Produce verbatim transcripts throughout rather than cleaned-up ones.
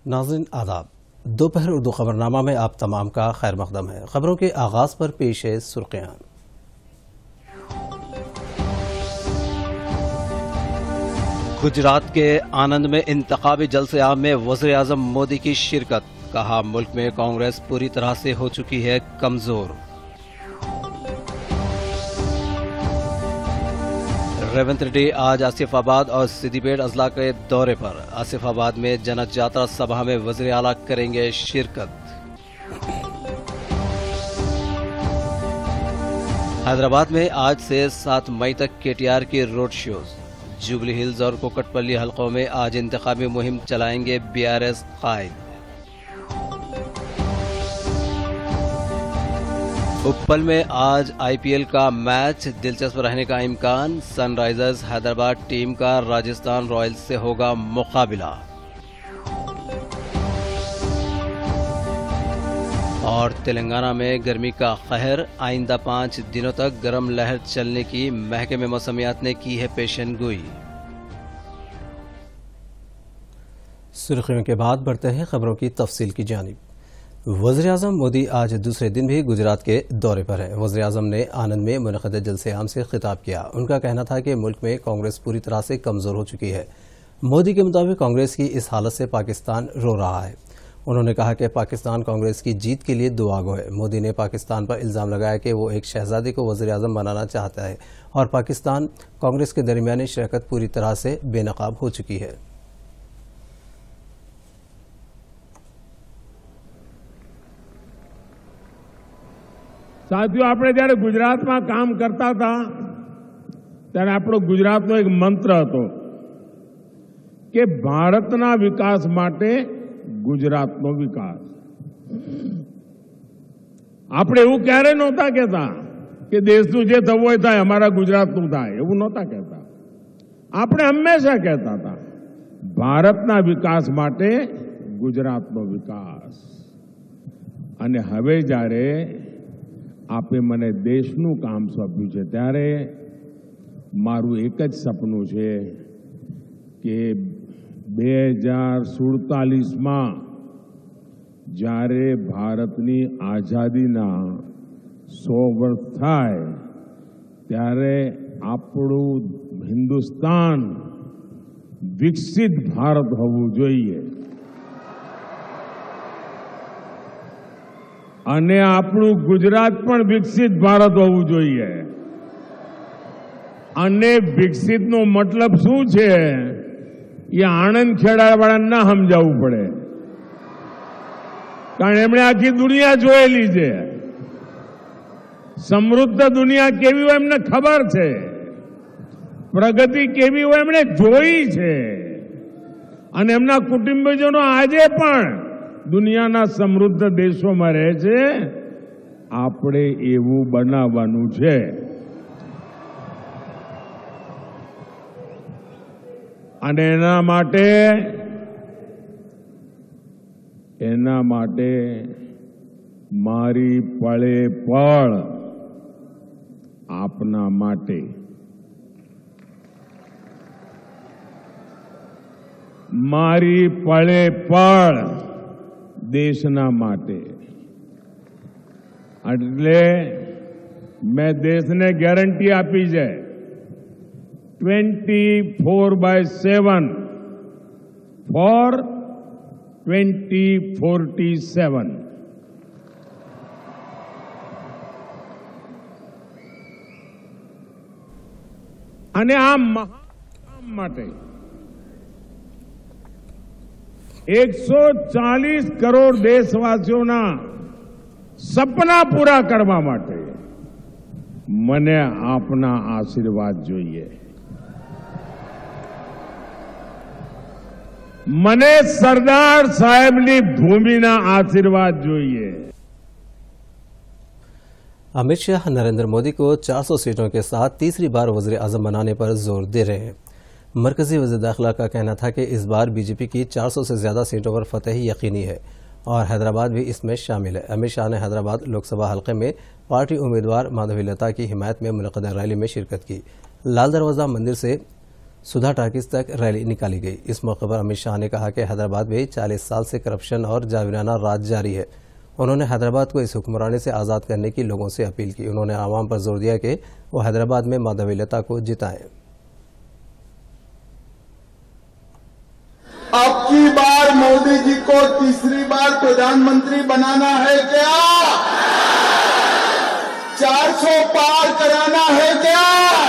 नाज़रीन आदाब। दोपहर उर्दू खबरनामा में आप तमाम का खैर मकदम है। खबरों के आगाज पर पेश है सुर्खियां। गुजरात के आनंद में इंतखाबी जलसे आम में वज़ीर आज़म मोदी की शिरकत। कहा, मुल्क में कांग्रेस पूरी तरह से हो चुकी है कमजोर। रेवंत रेड्डी आज आसिफाबाद और सिद्दीपेट अजला के दौरे पर। आसिफाबाद में जनक यात्रा सभा में वज़ीर आला करेंगे शिरकत। हैदराबाद में आज से सात मई तक केटीआर की रोड शोज। जुबली हिल्स और कोकटपल्ली हलकों में आज इंतखाबी मुहिम चलाएंगे बीआरएस कायद। उप्पल में आज आईपीएल का मैच, दिलचस्प रहने का इम्कान। सनराइजर्स हैदराबाद टीम का राजस्थान रॉयल्स से होगा मुकाबला। और तेलंगाना में गर्मी का कहर, आइंदा पांच दिनों तक गर्म लहर चलने की महकमे मौसमियात ने की है पेशन गोई। सुर्खियों के बाद बढ़ते हैं खबरों की तफसील की जानिब। वज़ीर आज़म मोदी आज दूसरे दिन भी गुजरात के दौरे पर है। वज़ीर आज़म ने आनंद में मुनक़िद जलसे आम से खिताब किया। उनका कहना था कि मुल्क में कांग्रेस पूरी तरह से कमजोर हो चुकी है। मोदी के मुताबिक कांग्रेस की इस हालत से पाकिस्तान रो रहा है। उन्होंने कहा कि पाकिस्तान कांग्रेस की जीत के लिए दुआगो है। मोदी ने पाकिस्तान पर इल्ज़ाम लगाया कि वो एक शहजादी को वज़ीर आज़म बनाना चाहता है और पाकिस्तान कांग्रेस के दरमियानी शराकत पूरी तरह से बेनकाब हो चुकी है। साथियों, આપણે જ્યારે ગુજરાતમાં કામ કરતા હતા ત્યારે આપણો ગુજરાતનો એક મંત્ર હતો કે ભારતના વિકાસ માટે ગુજરાતનો વિકાસ। આપણે એવું ક્યારે નહોતા કહેતા કે દેશનું જે થવું હોય થાય, અમારા ગુજરાતનું થાય, એવું નહોતા કહેતા। આપણે હંમેશા કહેતા હતા ભારતના વિકાસ માટે ગુજરાતનો વિકાસ। અને હવે જ્યારે આપે મને દેશનું કામ સોંપ્યું છે ત્યારે મારું એક જ સપનું છે કે બે હજાર સુડતાલીસમાં જ્યારે ભારતની આઝાદીના સો વર્ષ થાય ત્યારે આપણું હિન્દુસ્તાન વિકસિત ભારત હોવું જોઈએ અને આપણું ગુજરાત પણ વિકસિત ભારત હોવું જોઈએ। અને વિકસિતનો મતલબ શું છે એ આણંદ ખેડાવાળાને ના સમજાવવું પડે, કારણ એમણે આખી દુનિયા જોયેલી છે। સમૃદ્ધ દુનિયા કેવી હોય એમને ખબર છે, પ્રગતિ કેવી હોય એમણે જોઈ છે। અને એમના કુટુંબીજનો આજે પણ દુનિયાના સમૃદ્ધ દેશોમાં રહે છે। આપણે એવું બનાવવાનું છે। અને એના માટે એના માટે મારી પળે પળ આપના માટે મારી પળે પળ દેશના માટે। એટલે મેં દેશને ગેરંટી આપી છે twenty four by seven for twenty forty seven. અને આ મહાન માટે एक सौ चालीस करोड़ देशवासीओना सपना पूरा करवा माटे मने आपना आशीर्वाद जोईए। मने सरदार साहेबनी भूमिना आशीर्वाद जोईए। अमित शाह नरेंद्र मोदी को चार सौ सीटों के साथ तीसरी बार वज़ीर आज़म बनाने पर जोर दे रहे हैं। मरकजी वज़ीर दाखिला का कहना था कि इस बार बीजेपी की चार सौ से ज्यादा सीटों पर फतह यकीनी है और हैदराबाद भी इसमें शामिल है। अमित शाह ने हैदराबाद लोकसभा हल्के में पार्टी उम्मीदवार माधवी लता की हिमायत में मुनक़्क़द रैली में शिरकत की। लाल दरवाज़ा मंदिर से सुधा टाकिस तक रैली निकाली गई। इस मौके पर अमित शाह ने कहा कि हैदराबाद में चालीस साल से करप्शन और जाबिराना राज जारी है। उन्होंने हैदराबाद को इस हुक्मरानी से आज़ाद करने की लोगों से अपील की। उन्होंने आवाम पर जोर दिया कि वो हैदराबाद में माधवीलता को जिताएं। अब की बार मोदी जी को तीसरी बार प्रधानमंत्री बनाना है क्या? चार सौ पार कराना है क्या?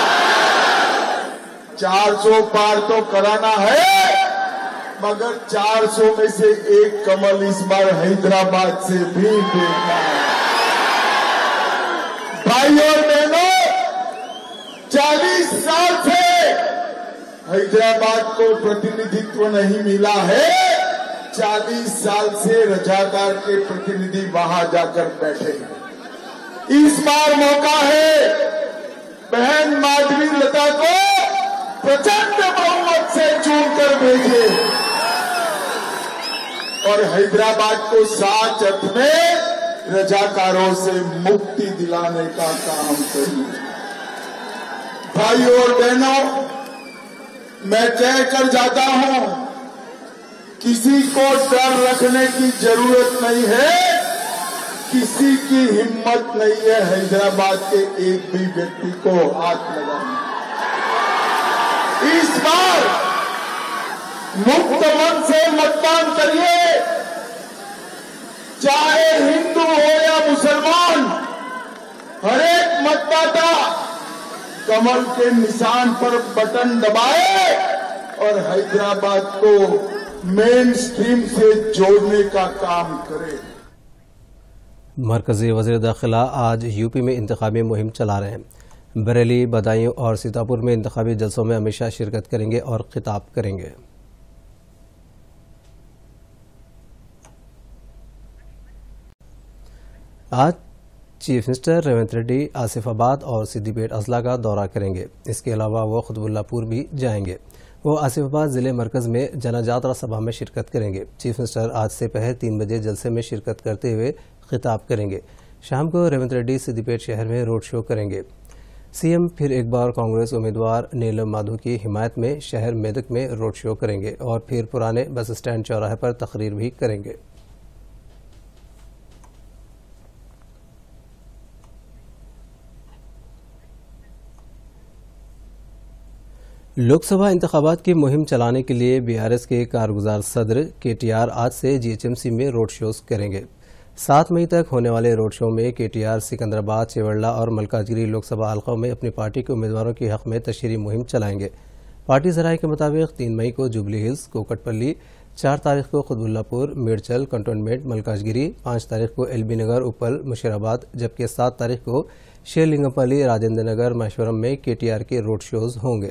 चार सौ पार तो कराना है, मगर चार सौ में से एक कमल इस बार हैदराबाद से भी देखना है। भाई और बहनों, चालीस साल से हैदराबाद को प्रतिनिधित्व नहीं मिला है। चालीस साल से रजाकार के प्रतिनिधि वहां जाकर बैठे हैं। इस बार मौका है बहन माधवी लता को प्रचंड बहुमत से चुनकर भेजे और हैदराबाद को सात अर्थ में रजाकारों से मुक्ति दिलाने का काम करें। भाइयों और बहनों, मैं कह कर जाता हूं, किसी को डर रखने की जरूरत नहीं है, किसी की हिम्मत नहीं है हैदराबाद के एक भी व्यक्ति को हाथ लगाने। इस बार मुक्त मन से मतदान करिए, चाहे हिंदू हो या मुसलमान, हर एक मतदाता कमल के निशान पर बटन दबाए और हैदराबाद को मेन स्ट्रीम से जोड़ने का काम करे। मरकजी वज़ीर दाखिला आज यूपी में इंतखाबी मुहिम चला रहे हैं। बरेली, बदायूं और सीतापुर में इंतखाबी जलसों में अमित शाह शिरकत करेंगे और खिताब करेंगे। आज चीफ मिनिस्टर रेवंत रेड्डी आसिफाबाद और सिद्दीपेट अजला का दौरा करेंगे। इसके अलावा वो खुतबुल्लापुर भी जाएंगे। वो आसिफाबाद जिले मरकज में जनाजात्रा सभा में शिरकत करेंगे। चीफ मिनिस्टर आज से पहर तीन बजे जलसे में शिरकत करते हुए खिताब करेंगे। शाम को रेवंत रेड्डी सिद्दीपेट शहर में रोड शो करेंगे। सीएम फिर एक बार कांग्रेस उम्मीदवार नीलम माधव की हिमायत में शहर मेदक में रोड शो करेंगे और फिर पुराने बस स्टैंड चौराहे पर तकरीर भी करेंगे। लोकसभा इंतखाबात की मुहिम चलाने के लिए बीआरएस के कारगुजार सदर केटीआर आज से जीएचएमसी में रोड शोज करेंगे। सात मई तक होने वाले रोड शो में केटीआर सिकंदराबाद, चेवड़ला और मलकाजगिरी लोकसभा हल्कों में अपनी पार्टी के उम्मीदवारों के हक में तशरीही मुहिम चलाएंगे। पार्टी जराये के मुताबिक तीन मई को जुबली हिल्स, कोकटपल्ली, चार तारीख को खुतबुल्लापुर, मेडचल, कंटोनमेंट, मलकाजगिरी, पांच तारीख को एलबी नगर, उपल, मुशीराबाद, जबकि सात तारीख को शेरलिंगमपल्ली, राजेंद्र नगर, महेश्वरम में केटीआर के रोड शोज होंगे।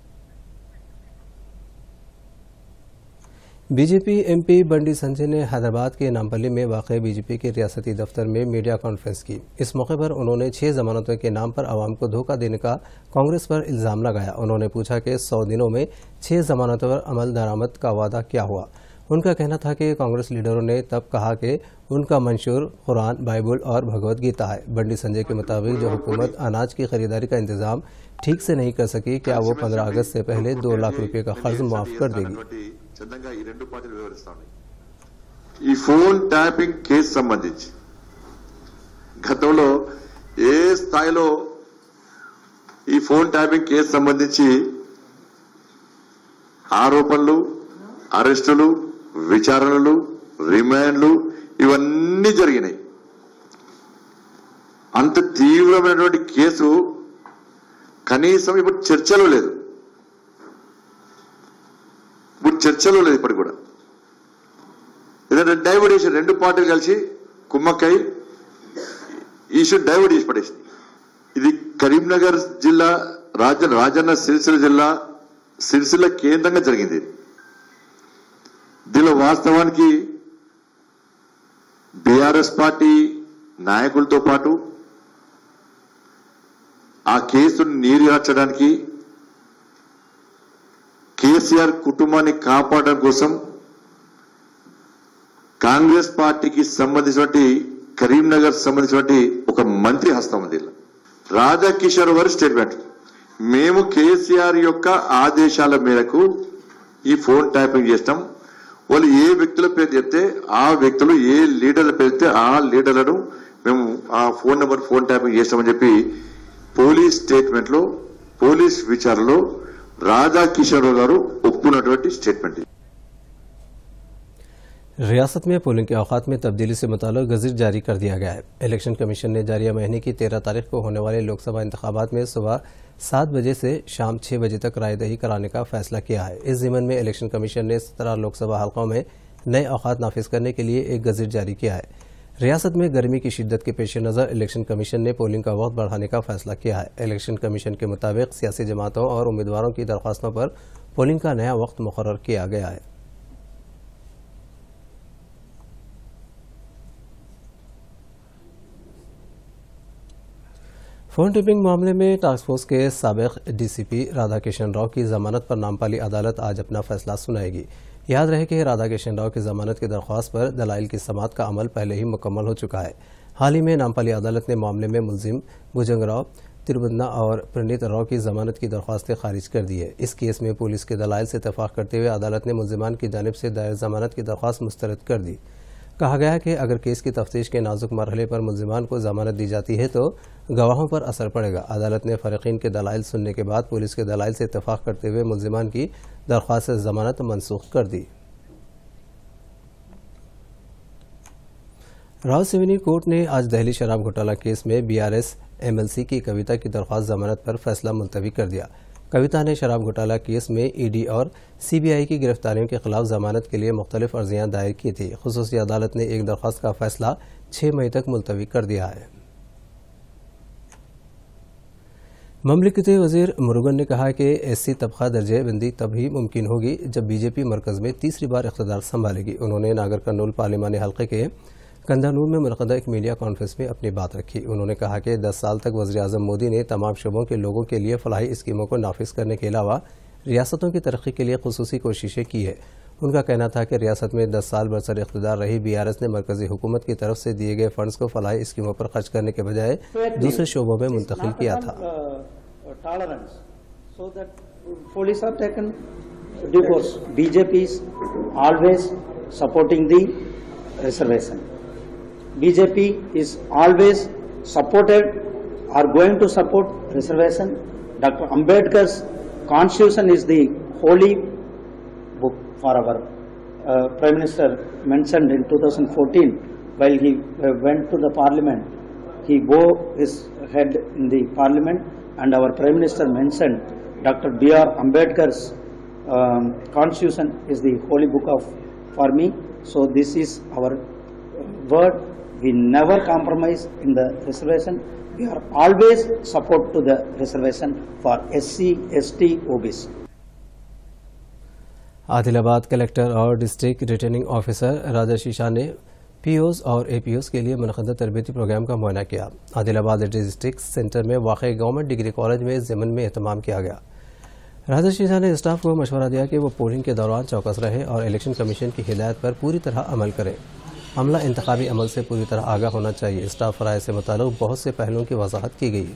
बीजेपी एमपी बंडी संजय ने हैदराबाद के नामपल्ली में वाक़ बीजेपी के रियासती दफ्तर में मीडिया कॉन्फ्रेंस की। इस मौके पर उन्होंने छह जमानतों के नाम पर आवाम को धोखा देने का कांग्रेस पर इल्जाम लगाया। उन्होंने पूछा कि सौ दिनों में छह जमानतों पर अमल दरामद का वादा क्या हुआ। उनका कहना था कि कांग्रेस लीडरों ने तब कहा कि उनका मंशूर कुरान, बाइबल और भगवत गीता है। बंडी संजय के मुताबिक जो हुकूमत अनाज की खरीदारी का इंतजाम ठीक से नहीं कर सकी, क्या वो पंद्रह अगस्त से पहले दो लाख रुपये का कर्ज माफ कर देगी। చందంగా ఈ రెండు పార్టీలు వివరిస్తా ఉన్నాయి। ఈ ఫోన్ ట్యాపింగ్ కేసు సంబంధించి గతంలో ఏ స్థాయిలో ఈ ఫోన్ ట్యాపింగ్ కేసు సంబంధించి ఆరోపణలు, అరెస్టులు, విచారణలు, రిమాండ్లు ఇవన్నీ జరిగినాయి। అంత తీవ్రమైనటువంటి కేసు కనీసం ఇప్పుడు చర్చలో లేదు ఇప్పుడు చర్చలో లేదు ఇప్పటికి కూడా। ఏదంటే డైవర్ట్ చేసి రెండు పార్టీలు కలిసి కుమ్మక్కై ఇష్యూ డైవర్ట్ చేసి పడేసింది। ఇది కరీంనగర్ జిల్లా, రాజ రాజన్న సిరిసిల్ల జిల్లా, సిరిసిల్ల కేంద్రంగా జరిగింది। దీనిలో వాస్తవానికి బీఆర్ఎస్ పార్టీ నాయకులతో పాటు ఆ కేసును నీరుగార్చడానికి, కేసీఆర్ కుటుంబాన్ని కాపాడడం కోసం కాంగ్రెస్ పార్టీకి సంబంధించినటువంటి కరీంనగర్ సంబంధించినటువంటి ఒక మంత్రి హస్తం ఉంది। రాధాకిషోర్ గారి స్టేట్మెంట్ మేము కేసీఆర్ యొక్క ఆదేశాల మేరకు ఈ ఫోన్ ట్యాపింగ్ చేస్తాం. వాళ్ళు ఏ వ్యక్తుల పేరు చెప్తే ఆ వ్యక్తులు, ఏ లీడర్ల పేరు చెప్తే ఆ లీడర్లను మేము ఆ ఫోన్ నెంబర్ ఫోన్ ట్యాపింగ్ చేస్తామని చెప్పి పోలీస్ స్టేట్మెంట్ లో, పోలీస్ విచారణలో రాధాకిషన్ రావు గారు ఒప్పుకున్నటువంటి స్టేట్మెంట్. रियासत में पोलिंग के औकात में तब्दीली से मुताल्लिक गज़ट जारी कर दिया गया है। इलेक्शन कमीशन ने जारिया महीने की तेरह तारीख को होने वाले लोकसभा इंतखाबात में सुबह सात बजे से शाम छह बजे तक रायदही कराने का फैसला किया है। इस ज़िमन में इलेक्शन कमीशन ने सत्रह लोकसभा हल्कों में नए औकात नाफिज करने के लिए एक गज़ट जारी किया है। रियासत में गर्मी की शिद्दत के पेश नज़र इलेक्शन कमीशन ने पोलिंग का वक्त बढ़ाने का फैसला किया है। इलेक्शन कमीशन के मुताबिक सियासी जमातों और उम्मीदवारों की दरख्वास्तों पर पोलिंग का नया वक्त मुकर्रर किया गया है। फोन टिपिंग मामले में टास्क फोर्स के साबिक डीसीपी राधाकिशन राव की जमानत पर नामपाली अदालत आज अपना फैसला सुनाएगी। याद रहे कि राधाकिशन राव की जमानत की दरख्वास्त पर दलाइल की समाअत का अमल पहले ही मुकम्मल हो चुका है। हाल ही में नामपाली अदालत ने मामले में मुलजिम भुजंग राव, तिरुबन्ना और प्रणीत राव की जमानत की दरख्वास्तें खारिज कर दी है। इस केस में पुलिस के दलाइल से इत्तफाक करते हुए अदालत ने मुलजिमान की जानिब से दायर जमानत की दरख्वास्त मुस्तरद कर दी। कहा गया है कि अगर केस की तफ्तीश के नाजुक मरहले पर मुलजिमान को जमानत दी जाती है तो गवाहों पर असर पड़ेगा। अदालत ने फरीकीन के दलाइल सुनने के बाद पुलिस के दलाइल से इत्तफाक करते हुए मुलजिमान की दरख्वास्त जमानत मनसूख कर दी। रावलसिवनी कोर्ट ने आज दहली शराब घोटाला केस में बीआरएस एमएलसी की कविता की दरख्वास्त जमानत पर फैसला मुलतवी कर दिया। कविता ने शराब घोटाला केस में ईडी और सीबीआई की गिरफ्तारियों के खिलाफ जमानत के लिए मुख्तलिफ अर्जियां दायर की थी। खुसूसी अदालत ने एक दरख्वास्त का फैसला छह मई तक मुलतवी कर दिया है। ममलिकती वजीर मुरुगन ने कहा कि एससी तबका दर्जे बंदी तभी मुमकिन होगी जब बीजेपी मरकज में तीसरी बार इख्तिदार संभालेगी। उन्होंने नागर कर्नूल पार्लिमानी हल्के के कंधानूर में मुनक़दा एक मीडिया कॉन्फ्रेंस में अपनी बात रखी। उन्होंने कहा कि दस साल तक वज़ीर आज़म मोदी ने तमाम शोबों के लोगों के लिए फलाही स्कीमों को नाफिज करने के अलावा रियासतों की तरक्की के लिए खुसूसी कोशिशें की है। उनका कहना था कि रियासत में दस साल बरसर इख्तिदार रही बीआरएस ने मरकजी हुकूमत की तरफ से दिए गए फंड्स को फलाही स्कीमों पर खर्च करने के बजाय दूसरे शोबों में मुंतकिल किया था। B J P is always supported or going to support reservation. Doctor Ambedkar's Constitution is the holy book for our uh, Prime Minister mentioned in two thousand fourteen while he uh, went to the Parliament. He bowed his head in the Parliament and our Prime Minister mentioned Doctor B R Ambedkar's um, Constitution is the holy book of for me. So this is our word. We never compromise in the reservation. We are always support to the reservation for S C, S T, O B C. Adilabad collector और district returning officer Rajesh Isha ने POs और एपीओज के लिए मुनक़दा तरबियती programme का मुआयना किया। Adilabad district centre में वाक़ई गवर्नमेंट डिग्री कॉलेज में ज़िमन में एहतमाम किया गया। राजेश ईशा ने स्टाफ को मशवरा दिया कि वो पोलिंग के दौरान चौकस रहे और इलेक्शन कमीशन की हिदायत पर पूरी तरह अमल करें। अमला इंतखाबी अमल से पूरी तरह आगाह होना चाहिए। स्टाफ फराय से मुताल्लिक़ बहुत से पहलुओं की वजाहत की गई।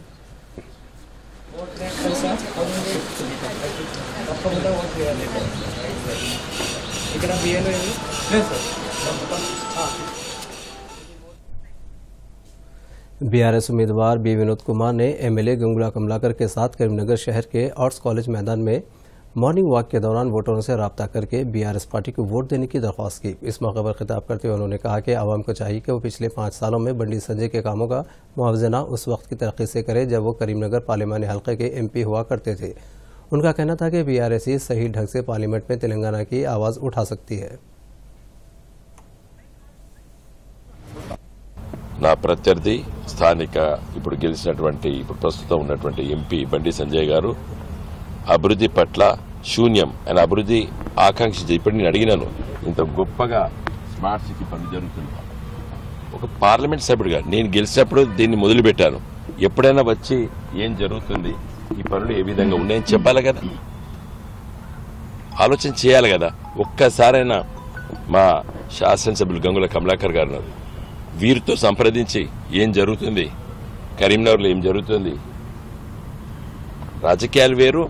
बीआरएस उम्मीदवार बी विनोद कुमार ने एमएलए गंगुला कमलाकर के साथ करीमनगर शहर के आर्ट्स कॉलेज मैदान में मॉर्निंग वॉक के दौरान वोटरों से राब्ता करके बीआरएस पार्टी को वोट देने की दरख्वास्त की। इस मौके पर खिताब करते हुए उन्होंने कहा कि आवाम को चाहिए कि वो पिछले पाँच सालों में बंडी संजय के कामों का मुआवजना उस वक्त की तरक्की से करे जब वो करीमनगर पार्लिमानी हल्के के एमपी हुआ करते थे। उनका कहना था कि बीआरएस ही सही ढंग से पार्लियामेंट में तेलंगाना की आवाज़ उठा सकती है। నా ప్రత్యర్థి స్థానిక ఇప్పుడు గెలిచినటువంటి ఇప్పుడు ప్రస్తుతం ఉన్నటువంటి ఎంపీ బండి సంజయ్ గారు అభివృద్ధి పట్ల శూన్యం ఆయన అభివృద్ధి ఆకాంక్షించి ఇప్పుడు నేను అడిగినాను ఇంత గొప్పగా స్మార్ట్ సిటీ పనులు జరుగుతుంది ఒక పార్లమెంట్ సభ్యుడిగా నేను గెలిచినప్పుడు దీన్ని మొదలుపెట్టాను ఎప్పుడైనా వచ్చి ఏం జరుగుతుంది ఈ పనులు ఏ విధంగా ఉన్నాయని చెప్పాలి కదా ఆలోచన చేయాలి కదా ఒక్కసారైనా మా శాసనసభ్యులు గంగుల కమలాకర్ గారు వీరితో సంప్రదించి ఏం జరుగుతుంది కరీంనగర్లో ఏం జరుగుతుంది రాజకీయాలు వేరు,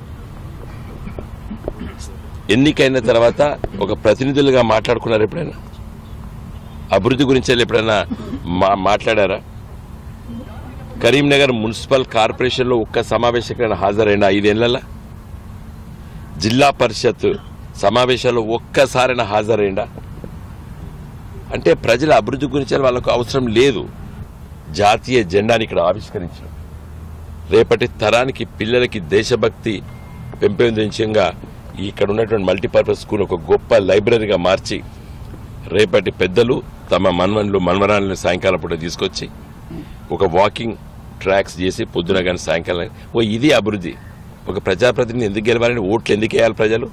ఎన్నికైన తర్వాత ఒక ప్రతినిధులుగా మాట్లాడుకున్నారు. ఎప్పుడైనా అభివృద్ధి గురించి ఎప్పుడైనా మాట్లాడారా? కరీంనగర్ మున్సిపల్ కార్పొరేషన్లో ఒక్క సమావేశం హాజరైన ఐదేళ్ల జిల్లా పరిషత్ సమావేశాల్లో ఒక్కసారైనా హాజరైందా? అంటే ప్రజల అభివృద్ధి గురించి వాళ్ళకు అవసరం లేదు. జాతీయ జెండాని ఇక్కడ ఆవిష్కరించారు. రేపటి తరానికి పిల్లలకి దేశభక్తి పెంపొందించంగా ఇక్కడ ఉన్నటువంటి మల్టీపర్పస్ స్కూల్ ఒక గొప్ప లైబ్రరీగా మార్చి రేపటి పెద్దలు తమ మన్మన్లు మన్మరాలను సాయంకాలం పూట తీసుకొచ్చి ఒక వాకింగ్ ట్రాక్స్ చేసి పొద్దున కానీ సాయంకాలం ఓ ఇది అభివృద్ధి. ఒక ప్రజాప్రతినిధి ఎందుకు గెలవాలని? ఓట్లు ఎందుకు వేయాలి? ప్రజలు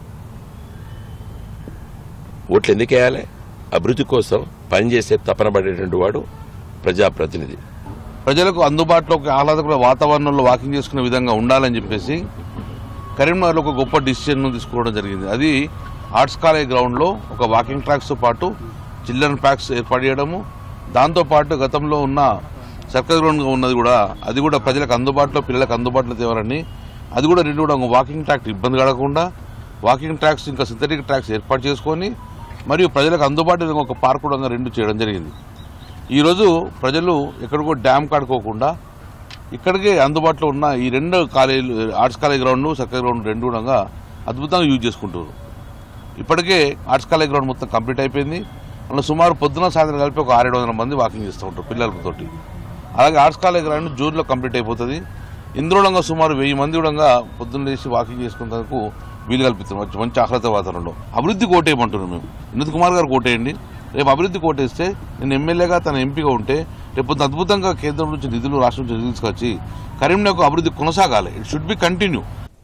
ఓట్లు ఎందుకు వేయాలి? అభివృద్ధి కోసం పనిచేసే తపన పడేటువంటి వాడు ప్రజాప్రతినిధి. ప్రజలకు అందుబాటులో ఆహ్లాదకర వాతావరణంలో వాకింగ్ చేసుకునే విధంగా ఉండాలని చెప్పేసి కరీంనగర్లో ఒక గొప్ప డిసిషన్ తీసుకోవడం జరిగింది. అది ఆర్ట్స్ కాలేజ్ గ్రౌండ్లో ఒక వాకింగ్ ట్రాక్స్తో పాటు చిల్డ్రన్ పార్క్స్ ఏర్పాటు చేయడము, దాంతోపాటు గతంలో ఉన్న సర్కస్ గ్రౌండ్ ఉన్నది కూడా అది కూడా ప్రజలకు అందుబాటులో పిల్లలకు అందుబాటులో తేవాలని, అది కూడా రెండు కూడా వాకింగ్ ట్రాక్ ఇబ్బంది కలగకుండా వాకింగ్ ట్రాక్స్ ఇంకా సింథటిక్ ట్రాక్స్ ఏర్పాటు చేసుకొని మరియు ప్రజలకు అందుబాటులో ఒక పార్క్ కూడా రెండు చేయడం జరిగింది. ఈరోజు ప్రజలు ఎక్కడికో డ్యామ్ కాడుకోకుండా ఇక్కడికే అందుబాటులో ఉన్న ఈ రెండు కాలేజీలు arts college ground circus ground రెండు కూడా అద్భుతంగా యూజ్ చేసుకుంటారు. ఇప్పటికే ఆర్ట్స్ కాలేజ్ గ్రౌండ్ మొత్తం కంప్లీట్ అయిపోయింది. అందులో సుమారు పొద్దున సాయంత్రం కలిపి ఒక ఆరేడు వందల మంది వాకింగ్ చేస్తూ ఉంటారు పిల్లలతోటి. అలాగే ఆర్ట్స్ కాలేజ్ గ్రౌండ్ జూన్లో కంప్లీట్ అయిపోతుంది. ఇందులో సుమారు వెయ్యి మంది కూడా పొద్దున్న లేచి వాకింగ్ చేసుకునేందుకు వీలు కల్పిస్తున్నాం. మంచి ఆహ్లాద వాతావరణంలో అభివృద్ధి కోటేయమంటున్నాం మేము. వినోద్ కుమార్ గారు కోటేయండి. రేపు అభివృద్ధి కోటేస్తే నేను ఎమ్మెల్యేగా తన ఎంపీగా ఉంటే రేపు అద్భుతంగా కేంద్రం నుంచి నిధులు రాష్ట్రం నుంచి నిధులు తీసుకొచ్చి కరీంనగర్ అభివృద్ధి కొనసాగాలి. It should be continue.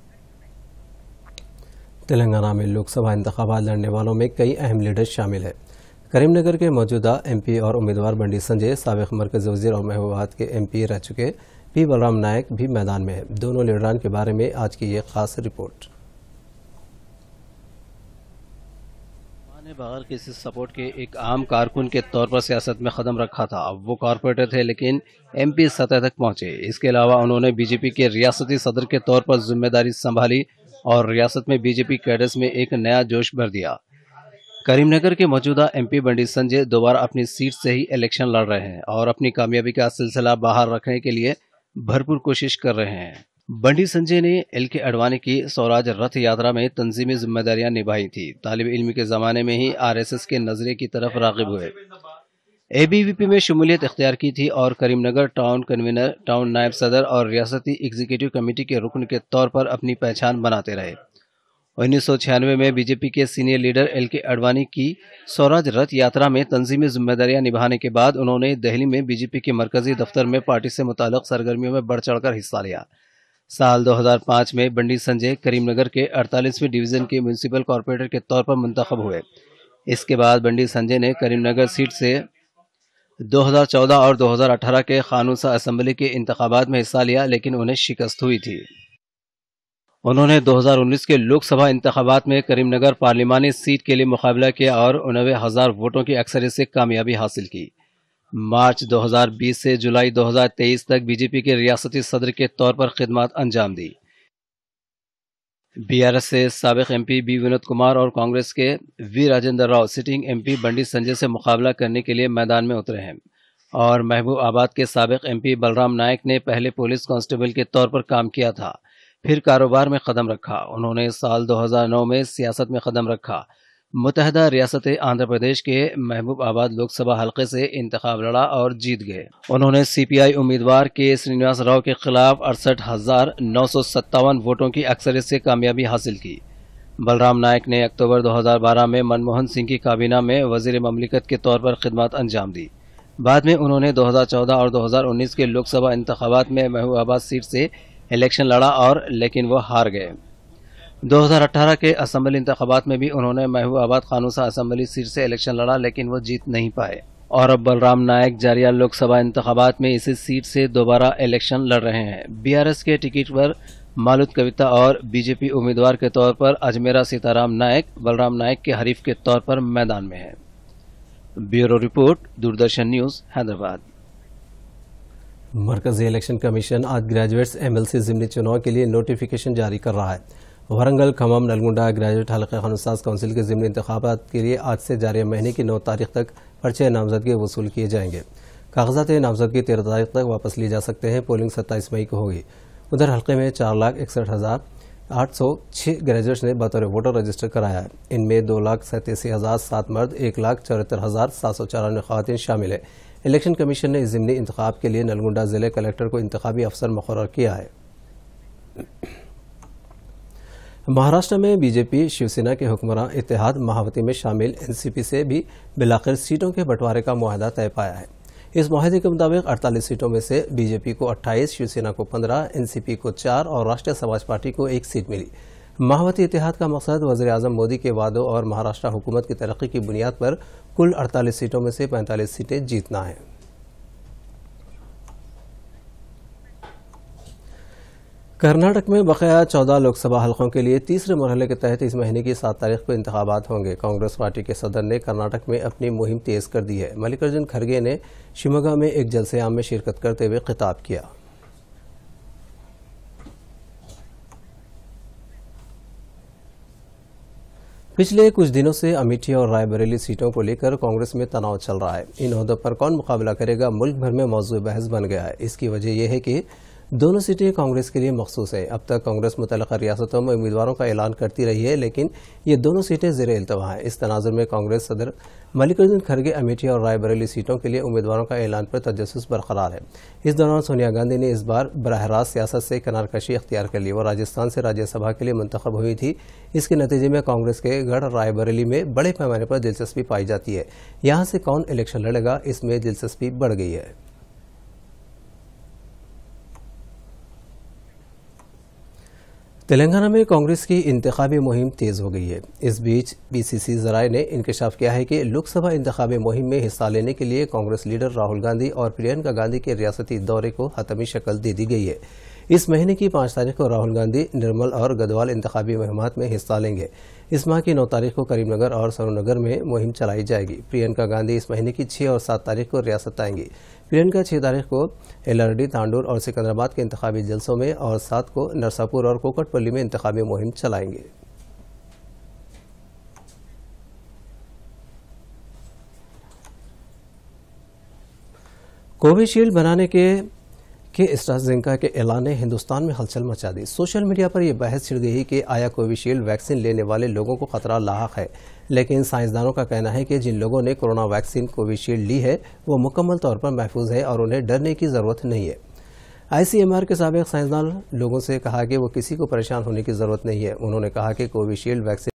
Telangana में लोकसभा इंतखाबात लड़ने वालों में कई अहम लीडर्स शामिल हैं। करीमनगर के मौजूदा एमपी और उम्मीदवार बंडी संजय, साबिक मरकजी वजीर और महबूबाबाद के एमपी रह चुके पी बलराम नायक भी मैदान में है। दोनों लीडरान के बारे में आज की ये खास रिपोर्ट। ने बगैर किसी सपोर्ट के एक आम कारकुन के तौर पर सियासत में कदम रखा था। अब वो कॉरपोरेटर थे लेकिन एमपी सतह तक पहुंचे। इसके अलावा उन्होंने बीजेपी के रियासती सदर के तौर पर जिम्मेदारी संभाली और रियासत में बीजेपी कैडर्स में एक नया जोश भर दिया। करीमनगर के मौजूदा एमपी बंडी संजय दोबारा अपनी सीट से ही इलेक्शन लड़ रहे हैं और अपनी कामयाबी का सिलसिला बाहर रखने के लिए भरपूर कोशिश कर रहे हैं। बंडी संजय ने एल के अडवाणी की स्वराज रथ यात्रा में तंजीमी जिम्मेदारियां निभाई थी। तालिब इल्म के जमाने में ही आरएसएस के नजरिए की तरफ रागिब हुए। एबीवीपी में शमूलियत इख्तियार की थी और करीमनगर टाउन कन्वीनर, टाउन नायब सदर और रियासती एग्जीक्यूटिव कमेटी के रुकन के तौर पर अपनी पहचान बनाते रहे। उन्नीस सौ छियानवे में बीजेपी के सीनियर लीडर एल के अडवाणी की स्वराज रथ यात्रा में तंजीमी जिम्मेदारियां निभाने के बाद उन्होंने दिल्ली में बीजेपी के मरकजी दफ्तर में पार्टी से मुताल्लिक सरगर्मियों में बढ़ चढ़कर हिस्सा लिया। साल दो हज़ार पाँच में बंडी संजय करीमनगर के अड़तालीसवीं डिवीजन के म्यूनिसिपल कॉर्पोरेटर के तौर पर मुंतखब हुए। इसके बाद बंडी संजय ने करीमनगर सीट से दो हज़ार चौदह और दो हज़ार अठारह के खानूसा असेंबली के इंतखाबात में हिस्सा लिया लेकिन उन्हें शिकस्त हुई थी। उन्होंने दो हज़ार उन्नीस के लोकसभा इंतखाबात में करीमनगर पार्लिमानी सीट के लिए मुकाबला किया और उनवे हजार वोटों की अक्सरियत से कामयाबी हासिल की। मार्च दो हज़ार बीस से जुलाई दो हज़ार तेईस तक बीजेपी के रियासती सदर के तौर पर खिदमत अंजाम दी। बीआरएस से साबिक एमपी बी विनोद कुमार और कांग्रेस के V Rajendra Rao sitting MP Bandi Sanjay से मुकाबला करने के लिए मैदान में उतरे हैं और महबूबाबाद के साबिक एमपी बलराम नायक ने पहले पुलिस कांस्टेबल के तौर पर काम किया था, फिर कारोबार में कदम रखा। उन्होंने साल दो हज़ार नौ में सियासत में कदम रखा। मुतहदा रियासत आंध्र प्रदेश के महबूबाबाद लोकसभा हलके से इंतखाब लड़ा और जीत गए। उन्होंने सीपीआई उम्मीदवार के श्रीनिवास राव के खिलाफ अड़सठ हजार नौ सौ सत्तावन वोटों की अक्सरियत से कामयाबी हासिल की। बलराम नायक ने अक्टूबर दो हज़ार बारह में मनमोहन सिंह की काबीना में वजीर ममलिकत के तौर पर खिदमत अंजाम दी। बाद में उन्होंने दो हज़ार चौदह और दो हज़ार उन्नीस के लोकसभा इंतखाबात में महबूबाबाद सीट से इलेक्शन लड़ा और लेकिन वो हार गए। दो हज़ार अठारह के असेंबली इंतखाबात में भी उन्होंने महबूबाबाद खानूसा असेंबली सीट से इलेक्शन लड़ा लेकिन वो जीत नहीं पाए और अब बलराम नायक जारिया लोकसभा इंतखाबात में इसी सीट से दोबारा इलेक्शन लड़ रहे हैं। बीआरएस के टिकट पर मालूद कविता और बीजेपी उम्मीदवार के तौर पर अजमेरा सीताराम नायक बलराम नायक के हरीफ के तौर पर मैदान में है। Bureau report, Doordarshan news, Hyderabad. मरकजी इलेक्शन कमीशन आज ग्रेजुएट्स एमएलसी ज़िमनी चुनाव के लिए नोटिफिकेशन जारी कर रहा है। वरंगल, खम्मम, नलगुंडा ग्रेजुएट हल्के खानुसाज काउंसिल के ज़िमनी इंतखाबात के लिए आज से जारी महीने की नौ तारीख तक पर्चे नामजदगी वसूल किए जाएंगे। कागजात नामजदगी तेरह तारीख तक वापस ली जा सकते हैं। पोलिंग सत्ताईस मई को होगी। उधर हल्के में चार लाख इकसठ हजार आठ सौ छह ग्रेजुएट्स ने बतौर वोटर रजिस्टर कराया है। इनमें दो लाख सैंतासी हजार सात मर्द, एक लाख चौहत्तर हजार सात सौ चौरानवे खवातीन शामिल है। इलेक्शन कमीशन ने इस ज़िमनी इंतखाब के लिए नलगुंडा जिले कलेक्टर को इंतखाबी अफसर मुकर्रर किया है। महाराष्ट्र में बीजेपी शिवसेना के हुक्मरान इत्तेहाद महावती में शामिल एनसीपी से भी बिलाखिर सीटों के बंटवारे का मुआहदा तय पाया है। इस मुआहदे के मुताबिक अड़तालीस सीटों में से बीजेपी को अट्ठाईस, शिवसेना को पंद्रह, एनसीपी को चार और राष्ट्रीय समाज पार्टी को एक सीट मिली। महावती इत्तेहाद का मकसद वज़ीर आज़म मोदी के वादों और महाराष्ट्र हुकूमत की तरक्की की बुनियाद पर कुल अड़तालीस सीटों में से पैंतालीस सीटें जीतना है। कर्नाटक में बकाया चौदह लोकसभा हलकों के लिए तीसरे मरहले के तहत इस महीने की सात तारीख को इंतखाबात होंगे। कांग्रेस पार्टी के सदर ने कर्नाटक में अपनी मुहिम तेज कर दी है। मल्लिकार्जुन खड़गे ने शिमोगा में एक जलसे-आम में शिरकत करते हुए खिताब किया। पिछले कुछ दिनों से अमेठी और रायबरेली सीटों को लेकर कांग्रेस में तनाव चल रहा है। इन ओहदों पर कौन मुकाबला करेगा मुल्क भर में मौजूद बहस बन गया है। इसकी वजह यह है कि दोनों सीटें कांग्रेस के लिए मखसूस हैं। अब तक कांग्रेस मुतल्लिका रियासतों में उम्मीदवारों का ऐलान करती रही है, लेकिन ये दोनों सीटें ज़ेरे इल्तवा हैं। इस तनाजुर में कांग्रेस सदर मल्लिकार्जुन खड़गे अमेठी और रायबरेली सीटों के लिए उम्मीदवारों का ऐलान पर तजस्सुस बरकरार है। इस दौरान सोनिया गांधी ने इस बार बराह रास्त सियासत से किनारकशी अख्तियार कर ली। वो राजस्थान से राज्यसभा के लिए मुंतखब हुई थी। इसके नतीजे में कांग्रेस के गढ़ रायबरेली में बड़े पैमाने पर दिलचस्पी पाई जाती है। यहाँ से कौन इलेक्शन लड़ेगा, इसमें दिलचस्पी बढ़ गई है। तेलंगाना में कांग्रेस की इंतखाबी मुहिम तेज हो गई है। इस बीच पीसीसी जराये ने इंकशाफ किया है कि लोकसभा इंतखाबी मुहिम में हिस्सा लेने के लिए कांग्रेस लीडर राहुल गांधी और प्रियंका गांधी के रियासती दौरे को हतमी शक्ल दे दी गई है। इस महीने की पाँच तारीख को राहुल गांधी निर्मल और गदवाल इंतखाबी मुहिमात में हिस्सा लेंगे। इस माह की नौ तारीख को करीमनगर और सरूरनगर में मुहिम चलाई जाएगी। प्रियंका गांधी इस महीने की छह और सात तारीख को रियासत आएंगी। प्रियंका छह तारीख को एलआरडी, तांडूर और सिकंदराबाद के इंतखाबी जलसों में और सात को नरसापुर और कोकटपल्ली में इंतखाबी मुहिम चलाएंगे। कोविशील्ड बनाने के के एस्ट्राजेनेका के ऐलान ने हिंदुस्तान में हलचल मचा दी। सोशल मीडिया पर यह बहस छिड़ गई कि आया कोविशील्ड वैक्सीन लेने वाले लोगों को खतरा लाहक है, लेकिन साइंसदानों का कहना है कि जिन लोगों ने कोरोना वैक्सीन कोविशील्ड ली है वो मुकम्मल तौर पर महफूज है और उन्हें डरने की जरूरत नहीं है। आईसीएमआर के साबिक साइंसदान लोगों से कहा कि वो किसी को परेशान होने की जरूरत नहीं है। उन्होंने कहा कि कोविशील्ड वैक्सीन